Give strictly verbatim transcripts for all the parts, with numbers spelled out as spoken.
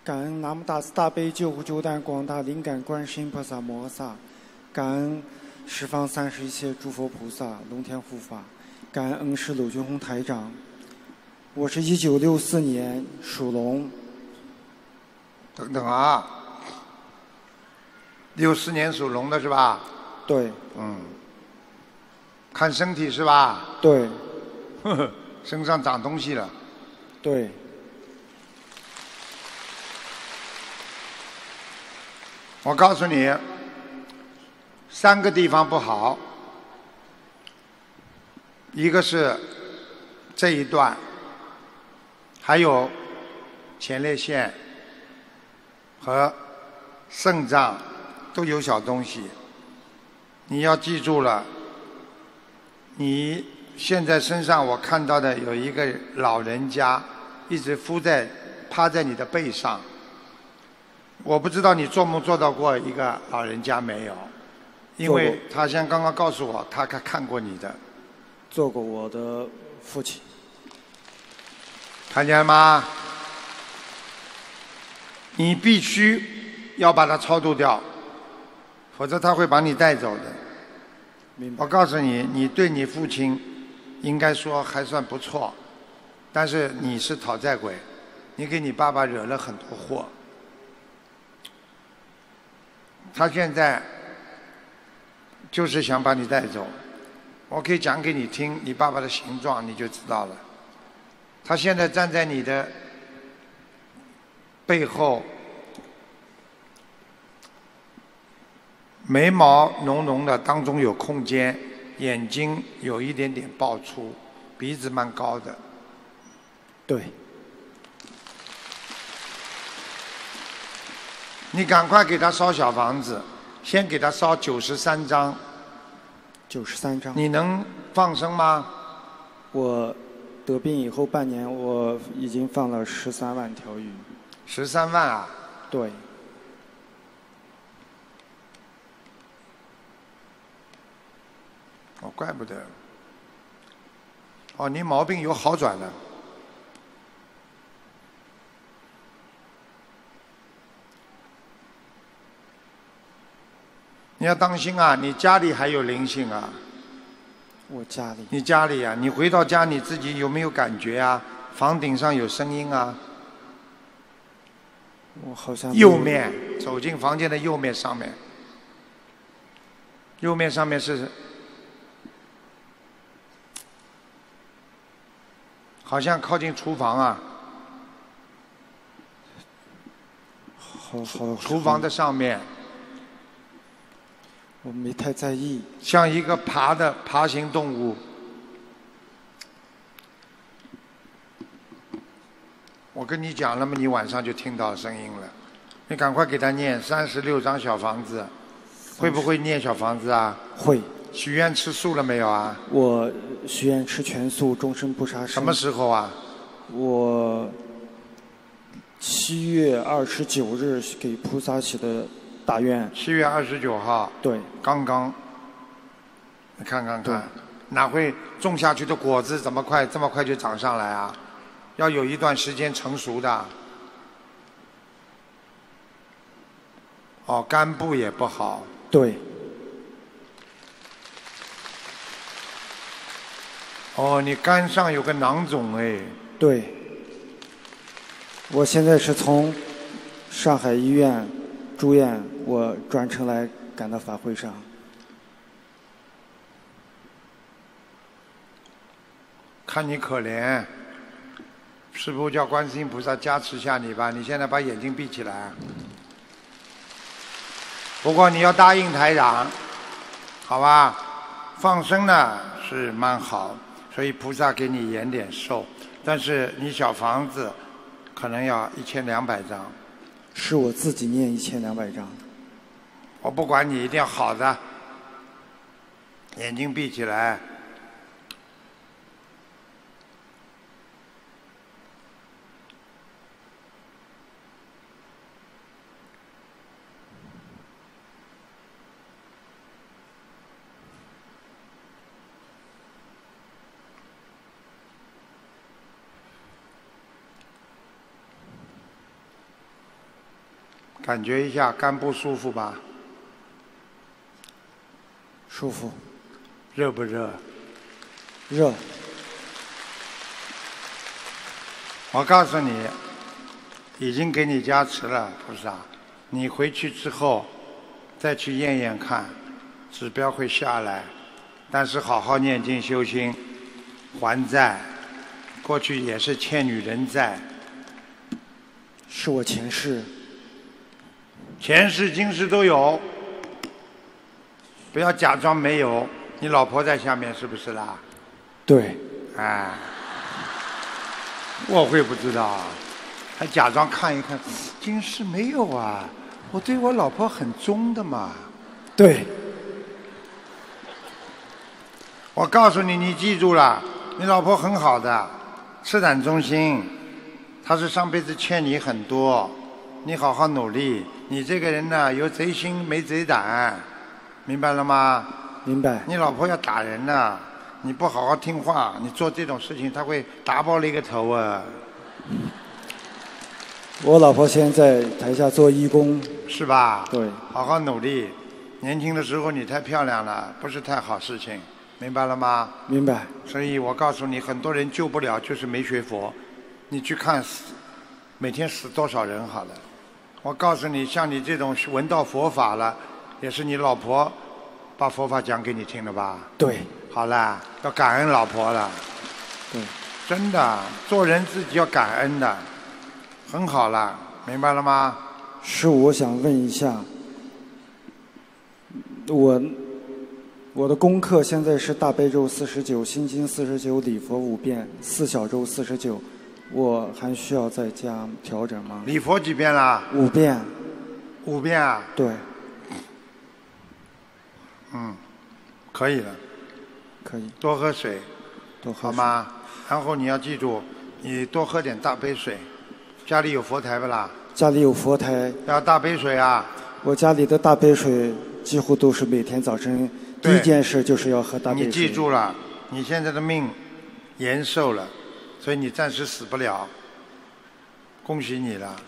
感恩南无大慈大悲救苦救难广大灵感观世音菩萨摩诃萨，感恩十方三世一切诸佛菩萨、龙天护法，感恩恩师鲁俊宏台长。我是一九六四年属龙。 等等啊，六四年属龙的是吧？ 对。 嗯。看身体是吧？ 对。 呵呵，身上长东西了。 对。 我告诉你，三个地方不好，一个是这一段，还有前列腺和肾脏都有小东西。你要记住了，你现在身上我看到的有一个老人家一直敷在趴在你的背上。我不知道你做梦做到过一个老人家没有，因为他像刚刚告诉我，他看看过你的。 做过我的父亲。 看见了吗？你必须要把它超度掉，否则他会把你带走的。 明白。 我告诉你，你对你父亲应该说还算不错，但是你是讨债鬼，你给你爸爸惹了很多祸。他现在就是想把你带走，我可以讲给你听，你爸爸的形状你就知道了。他现在站在你的背后，眉毛浓浓的，当中有空间，眼睛有一点点爆出，鼻子蛮高的。 对。 你赶快给他烧小房子，先给他烧九十三张。 九十三张。 你能放生吗？ 我得病以后半年，我已经放了十三万条鱼。 十三万啊？ 对。 哦，怪不得。哦，你毛病有好转了。你要当心啊！你家里还有灵性啊！ 我家里。 你家里啊，你回到家你自己有没有感觉啊？房顶上有声音啊？ 我好像。 右面，走进房间的右面上面，右面上面是，好像靠近厨房啊。 好好。 厨房的上面。 我没太在意。 像一个爬的爬行动物。我跟你讲了嘛，你晚上就听到声音了。你赶快给他念三十六张小房子。会不会念小房子啊？ 会。 许愿吃素了没有啊？ 我许愿吃全素，终身不杀生。 什么时候啊？ 我七月二十九日给菩萨许的大愿。 七月二十九号。 对。 刚刚。你看看看，哪会种下去的果子怎么快这么快就长上来啊？要有一段时间成熟的。哦，肝部也不好。 对。 哦，你肝上有个囊肿哎。 对。我现在是从上海医院住院，我专程来赶到法会上。 看你可怜，师父叫观世音菩萨加持下你吧。你现在把眼睛闭起来。不过你要答应台长，好吧？放生呢是蛮好，所以菩萨给你延点寿，但是你小房子可能要一千两百张。 是我自己念一千两百张。 我不管你，一定要好的。眼睛闭起来。 感觉一下肝部舒服吧？ 舒服。 热不热？ 热。 我告诉你，已经给你加持了，菩萨。你回去之后再去验验看，指标会下来。但是好好念经修心，还债。过去也是欠女人债。 是我前世。 前世今世都有，不要假装没有。你老婆在下面是不是啦？ 对。 哎，我会不知道啊？还假装看一看，今世没有啊？我对我老婆很忠的嘛。 对。 我告诉你，你记住了，你老婆很好的，赤胆忠心，她是上辈子欠你很多，你好好努力。你这个人呢，有贼心没贼胆，明白了吗？ 明白。 你老婆要打人呢，你不好好听话，你做这种事情，她会打爆你个头啊！ 我老婆现在在台下做义工。 是吧？ 对。 好好努力。年轻的时候你太漂亮了，不是太好事情，明白了吗？ 明白。 所以我告诉你，很多人救不了，就是没学佛。你去看死，每天死多少人好了。我告诉你，像你这种闻到佛法了，也是你老婆把佛法讲给你听的吧？ 对。 好啦，要感恩老婆了。 对。 真的，做人自己要感恩的，很好了，明白了吗？ 师父，我想问一下，我我的功课现在是大悲咒四十九，心经四十九，礼佛五遍，四小咒四十九。我还需要再加调整吗？ 礼佛几遍啦？ 五遍。 五遍啊？ 对。 嗯，可以了。 可以。 多喝水。 多喝水。 好吗？然后你要记住，你多喝点大杯水。家里有佛台不啦？ 家里有佛台。 要大杯水啊。 我家里的大杯水几乎都是每天早晨第一件事就是要喝大杯水。 你记住了，你现在的命延寿了。所以你暂时死不了，恭喜你了。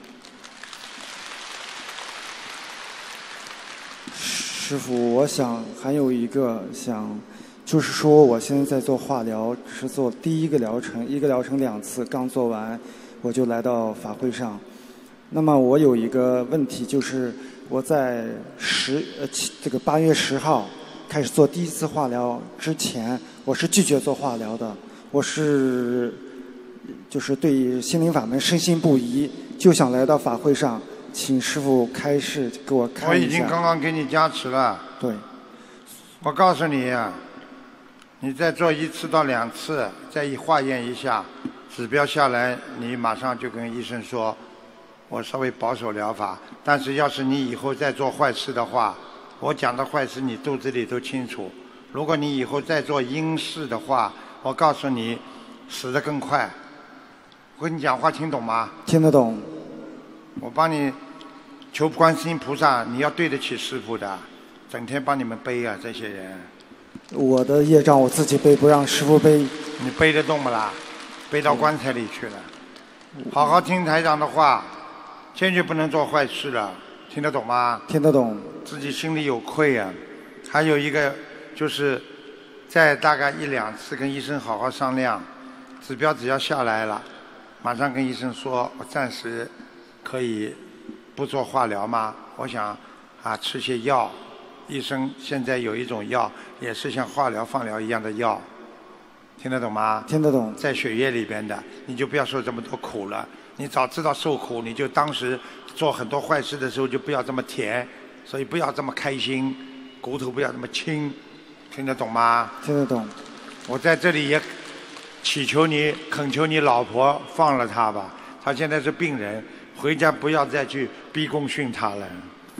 师父，我想还有一个想，就是说我现在在做化疗，是做第一个疗程，一个疗程两次，刚做完我就来到法会上。那么我有一个问题，就是我在十呃这个八月十号开始做第一次化疗之前，我是拒绝做化疗的，我是。就是对心灵法门深信不疑，就想来到法会上，请师父开示给我看一下。 我已经刚刚给你加持了。 对。 我告诉你啊，你再做一次到两次，再一化验一下，指标下来，你马上就跟医生说，我稍微保守疗法。但是要是你以后再做坏事的话，我讲的坏事你肚子里都清楚。如果你以后再做阴事的话，我告诉你，死得更快。我跟你讲话听懂吗？ 听得懂。 我帮你求观世音菩萨，你要对得起师父的，整天帮你们背啊，这些人。 我的业障我自己背，不让师父背。 你背得动不啦？背到棺材里去了。好好听台长的话，坚决不能做坏事了，听得懂吗？ 听得懂。 自己心里有愧啊。还有一个就是，再大概一两次跟医生好好商量，指标只要下来了。马上跟医生说，我暂时可以不做化疗吗？我想啊吃些药。医生现在有一种药，也是像化疗、放疗一样的药，听得懂吗？ 听得懂。 在血液里边的，你就不要受这么多苦了。你早知道受苦，你就当时做很多坏事的时候就不要这么甜，所以不要这么开心，骨头不要这么轻，听得懂吗？ 听得懂。 我在这里也祈求你，恳求你老婆放了他吧，他现在是病人，回家不要再去逼供训他了。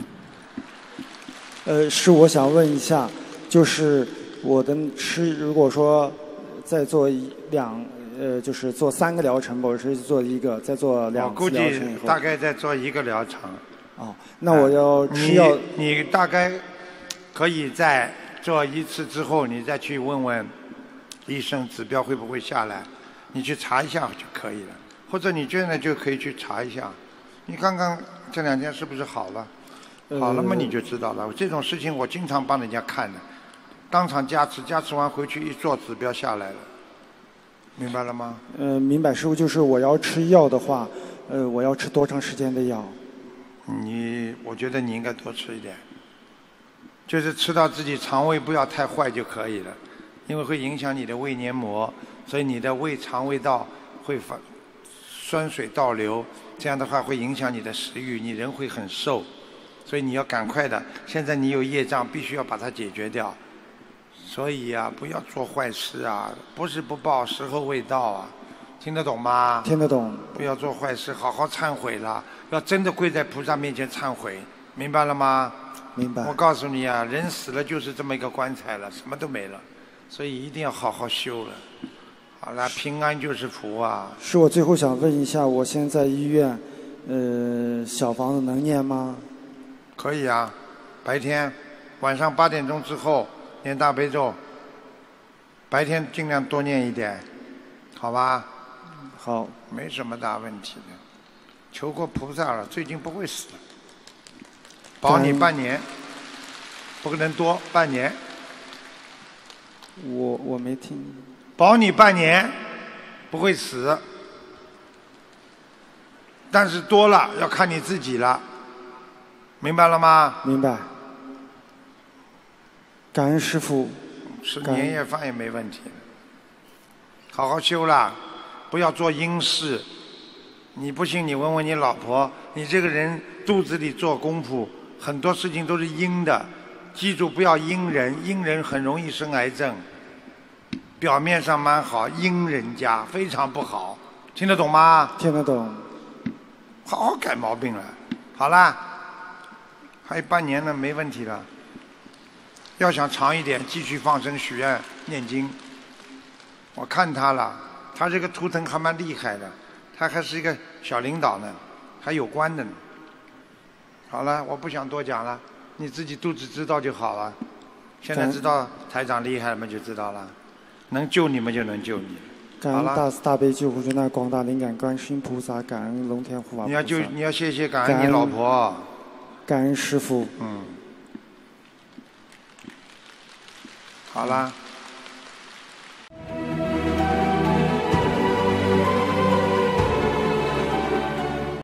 呃，是我想问一下，就是我的吃，如果说再做一两，呃，就是做三个疗程，我是做一个，再做两次疗程以后， 我估计大概再做一个疗程。 哦，那我要吃药、 呃你。你大概可以在做一次之后，你再去问问医生指标会不会下来，你去查一下就可以了。或者你现在就可以去查一下。你刚刚这两天是不是好了？ 呃好了嘛，你就知道了。这种事情我经常帮人家看的，当场加持，加持完回去一做指标下来了，明白了吗？ 呃，明白，师傅，就是我要吃药的话，呃，我要吃多长时间的药？ 你，我觉得你应该多吃一点，就是吃到自己肠胃不要太坏就可以了，因为会影响你的胃黏膜，所以你的胃肠胃道会发酸水倒流，这样的话会影响你的食欲，你人会很瘦，所以你要赶快的。现在你有业障，必须要把它解决掉。所以呀、啊，不要做坏事啊，不是不报，时候未到啊，听得懂吗？ 听得懂。 不要做坏事，好好忏悔了，要真的跪在菩萨面前忏悔，明白了吗？ 明白。 我告诉你啊，人死了就是这么一个棺材了，什么都没了，所以一定要好好修了。好了，平安就是福啊。 是我最后想问一下，我现在医院，呃，小房子能念吗？ 可以啊，白天，晚上八点钟之后念大悲咒，白天尽量多念一点，好吧？ 好。 没什么大问题的，求过菩萨了，最近不会死了，保你半年，不能多，半年。 我我没听。 保你半年，不会死，但是多了要看你自己了，明白了吗？ 明白。感恩师父。 吃年夜饭也没问题，好好修啦，不要做阴事。你不信你问问你老婆，你这个人肚子里做功夫，很多事情都是阴的，记住不要阴人，阴人很容易生癌症。表面上蛮好，阴人家非常不好，听得懂吗？ 听得懂。 好好改毛病了。好啦，还有半年了，没问题了。要想长一点，继续放生、许愿、念经。我看他了，他这个图腾还蛮厉害的，他还是一个小领导呢，还有官的呢。好了，我不想多讲了，你自己肚子知道就好了。现在知道台长厉害了嘛，就知道了。能救你们就能救你。 感恩大慈大悲救苦救难广大灵感观世音菩萨，感恩龙天护法菩萨。 你要就你要谢谢感恩你老婆。 感恩师父。 嗯。好啦。嗯